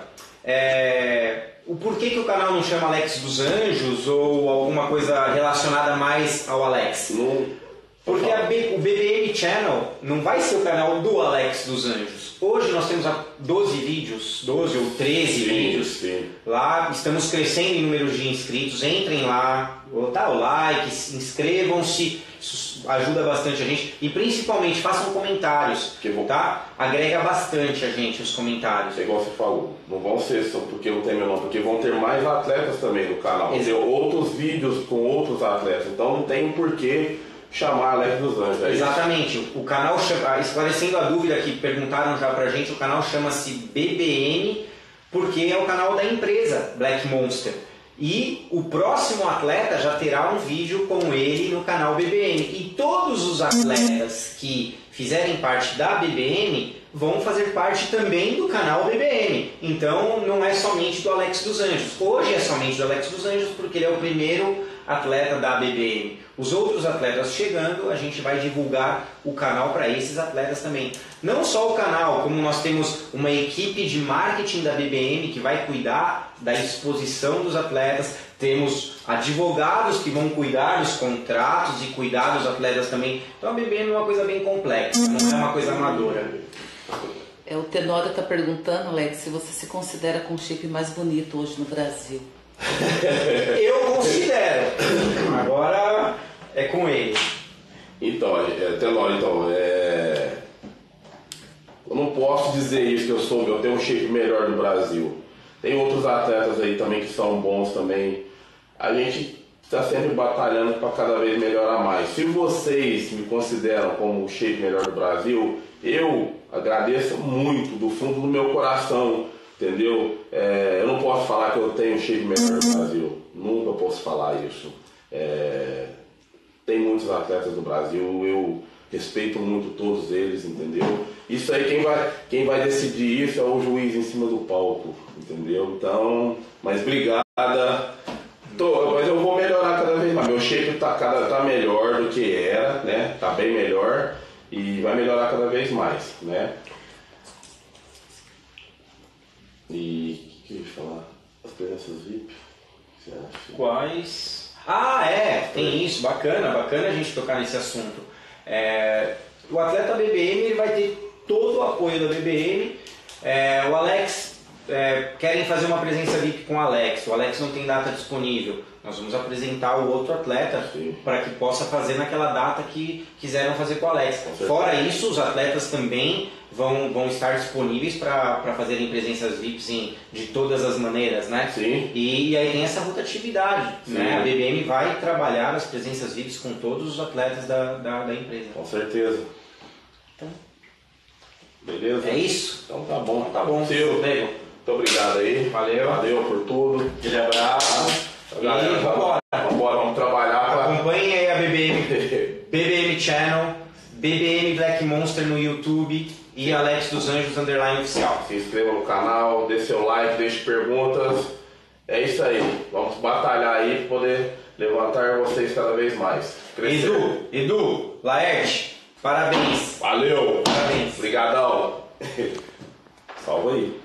é, o porquê que o canal não chama Alex dos Anjos ou alguma coisa relacionada mais ao Alex. Não. Porque a B, o B B M Channel não vai ser o canal do Alex dos Anjos. Hoje nós temos doze vídeos, doze ou treze sim, vídeos sim. lá, estamos crescendo em números de inscritos, entrem lá, dá o like, inscrevam-se, isso ajuda bastante a gente e principalmente façam comentários, que bom. Tá? Agrega bastante a gente os comentários. É igual você falou, não vão ser só porque eu tenho meu nome, porque vão ter mais atletas também no canal, vão ter outros vídeos com outros atletas, então não tem porquê chamar Alex dos Anjos. É Exatamente. Isso? O canal chama, esclarecendo a dúvida que perguntaram já pra gente, o canal chama-se B B M porque é o canal da empresa Black Monster. E o próximo atleta já terá um vídeo com ele no canal B B M. E todos os atletas que fizerem parte da B B M vão fazer parte também do canal B B M. Então não é somente do Alex dos Anjos. Hoje é somente do Alex dos Anjos porque ele é o primeiro atleta da B B M. Os outros atletas chegando, a gente vai divulgar o canal para esses atletas também. Não só o canal, como nós temos uma equipe de marketing da B B M que vai cuidar da exposição dos atletas, temos advogados que vão cuidar dos contratos e cuidar dos atletas também. Então a B B M é uma coisa bem complexa, não é uma coisa amadora. É, o Tenório está perguntando, Alex, se você se considera com o shape mais bonito hoje no Brasil. Eu considero. Agora é com ele. Então, é, Tenório, então, é... eu não posso dizer isso que eu sou, eu tenho um shape melhor do Brasil. Tem outros atletas aí também que são bons também. A gente está sempre batalhando para cada vez melhorar mais. Se vocês me consideram como o shape melhor do Brasil, eu agradeço muito do fundo do meu coração. Entendeu? É, eu não posso falar que eu tenho um shape melhor do Brasil. Nunca posso falar isso. É, tem muitos atletas no Brasil, eu respeito muito todos eles, entendeu? Isso aí, quem vai, quem vai decidir isso é o juiz em cima do palco, entendeu? Então, mas obrigada. Tô, mas eu vou melhorar cada vez mais. Meu shape tá, cada, tá melhor do que era, né? Tá bem melhor e vai melhorar cada vez mais, né? E o que eu ia falar? As presenças V I P? Você acha? Quais? Ah, é, tem isso, bacana, bacana a gente tocar nesse assunto. É, o atleta B B M ele vai ter todo o apoio da B B M. É, o Alex, é, querem fazer uma presença V I P com o Alex, o Alex não tem data disponível. Nós vamos apresentar o outro atleta para que possa fazer naquela data que quiseram fazer com o Alex. Fora isso, os atletas também vão, vão estar disponíveis para fazerem presenças V I Ps em, de todas as maneiras, né? Sim. E, e aí tem essa rotatividade, né? A B B M vai trabalhar as presenças V I Ps com todos os atletas da, da, da empresa. Com certeza. Então, beleza? é isso? Então tá bom. Então tá bom. Seu, Diego. muito obrigado aí. Valeu. Valeu por tudo. Aquele abraço. Galera, E vambora. Vambora, vamos trabalhar. Pra... Acompanhem aí a B B M, B B M Channel, B B M Black Monster no YouTube e Alex dos Anjos Underline Oficial. Se inscreva no canal, dê seu like, deixe perguntas. É isso aí. Vamos batalhar aí para poder levantar vocês cada vez mais. Crescer. Edu, Edu, Laerte, parabéns. Valeu. Parabéns. Obrigadão. Salva aí.